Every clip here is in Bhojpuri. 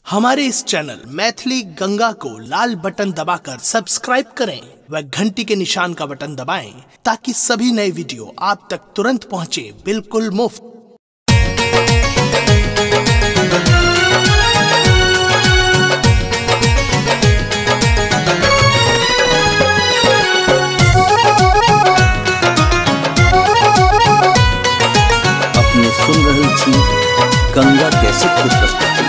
हमारे इस चैनल मैथिली गंगा को लाल बटन दबाकर सब्सक्राइब करें व घंटी के निशान का बटन दबाएं ताकि सभी नए वीडियो आप तक तुरंत पहुंचे बिल्कुल मुफ्त। अपने सुन रहे छी गंगा कैसे की प्रस्तुति।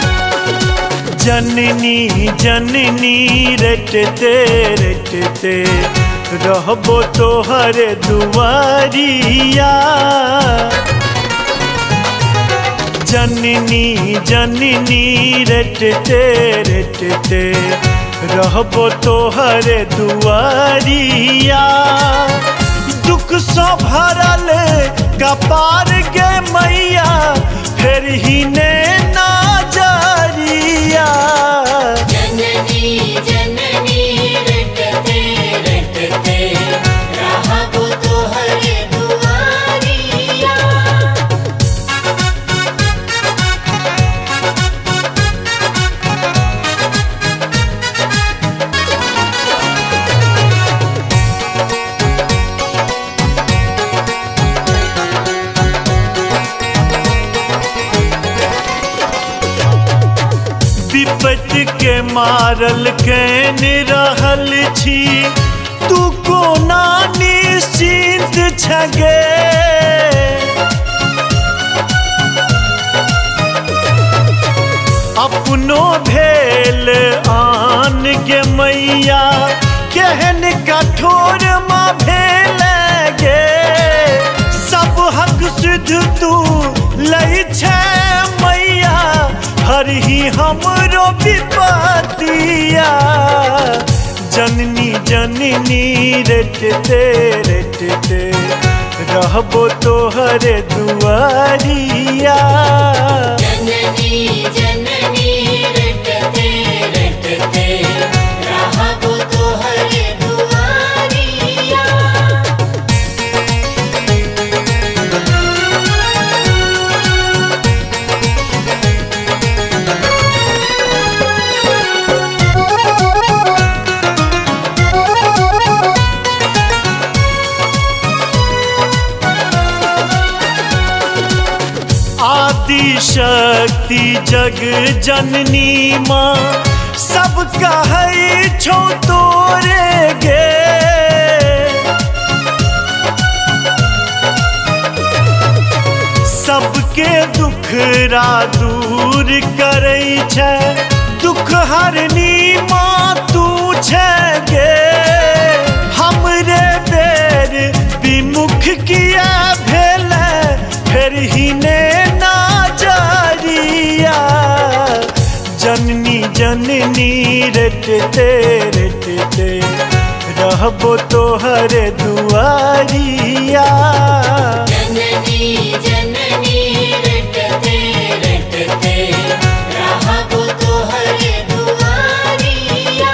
जननी जननी रटते रटते रहबो तोहरे दुआरिया। जननी जननी रटते रटते रहबो तोहरे दुआरिया। दुख सो भरल कपार गे मैया फिर ही ने नाजरिया। जननी जननी रटते रटते रहबो तोहरे दुआरिया। विपत के मारल कैन रहल छी तू कोना निश्चिंत छगे। अपनो भेल आन के मैया केहन कठोर माँ भेल गे। सब हक सिद्ध तू लई छे मैया हर ही हमरो विपतिया। जननी जननी रटते रटते रहबो तोहरे दुआरिया। जननी जननी रटते रटते रहबो तोहरे दुआरिया। आदि शक्ति जग जननी माँ सब कहै छौ तोरे गे। सबके दुखरा दूर करै छै दुख हरनी माँ तू छै गे। हमरे बेर विमुख किया भेल फिर ही ने नाजरिया। जननी जननी रटते रटते रहबो तोहरे दुआरिया। जननी जननी रटते रटते रहबो तोहरे दुआरिया।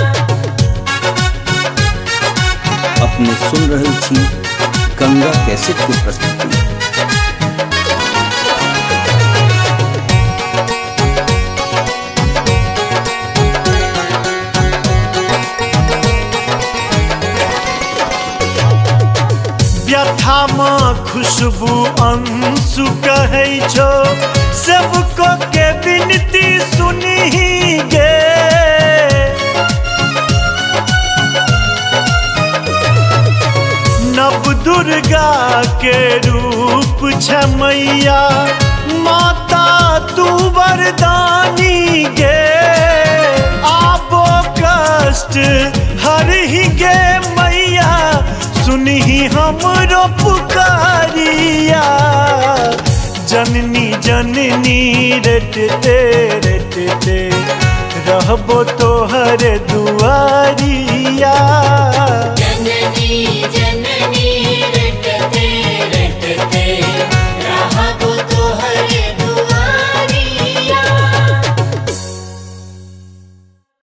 अपने सुन रहे छी गंगा कैसे की प्रस्तुति। व्यथा माँ खुशबू अंशु कहै छो सबको के विनती सुनी गे। नव दुर्गा के रूप छ मैया माता तू वरदानी गे। आबो कष्ट हर ही गे मैया सुनही हमरो पुकारिया। जननी जननी रटते रटते रहबो तोहरे दुआरिया।